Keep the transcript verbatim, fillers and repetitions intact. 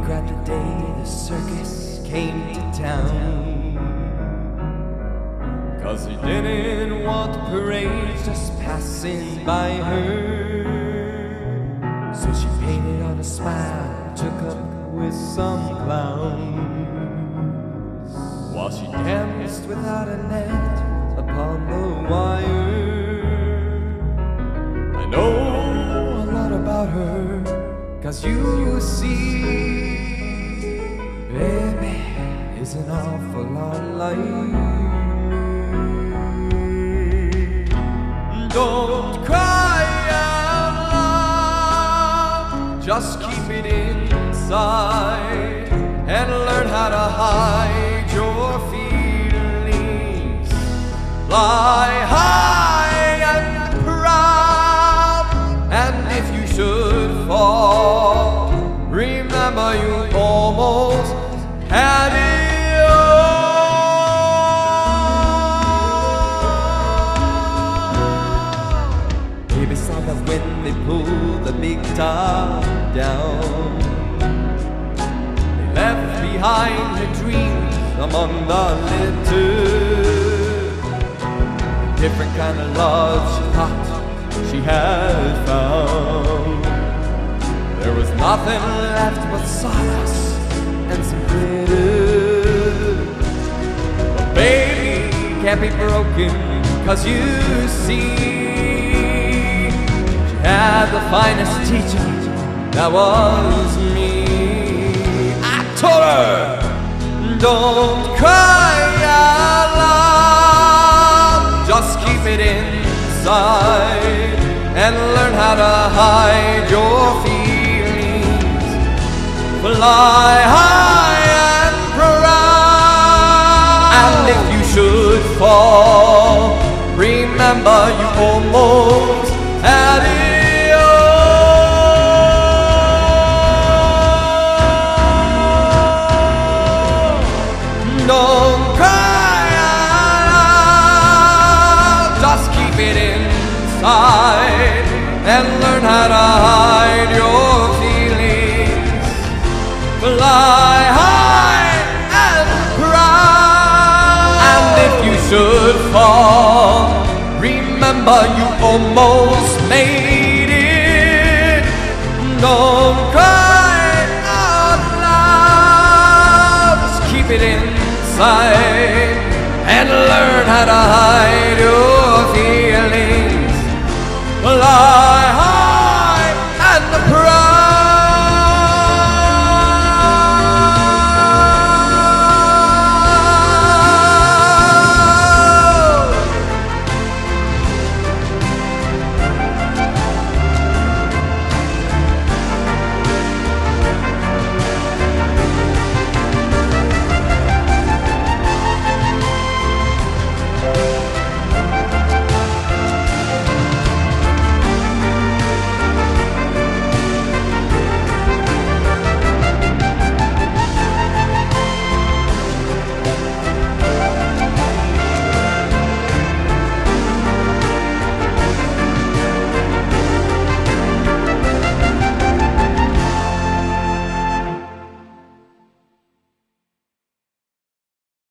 regret the day the circus came to town, 'cause he didn't want the parade just passing by her. So she painted on a smile, took up with some clowns, while she danced without a net upon the wire. I know a lot about her, 'cause you see, baby is an awful lot like me. Don't cry out loud, just keep it inside and learn how to hide your feelings. Fly high and proud, and if you should fall, remember you almost had it all. Baby saw that when they pulled the big top down, they left behind her dreams among the litter. Different kind of love she thought she had found. There was nothing left but sawdust and some glitter. But baby can't be broken, 'cause you see, she had the finest teacher, that was me. I told her, don't cry out loud, just keep it inside and learn how to hide your feelings. Fly high and proud, and if you should fall, remember you almost had it all. Don't cry out, just keep it inside and learn how to hide your feelings. Fly high and proud, and if you should fall, remember you almost made it. Don't cry out loud, just keep it inside and learn how to hide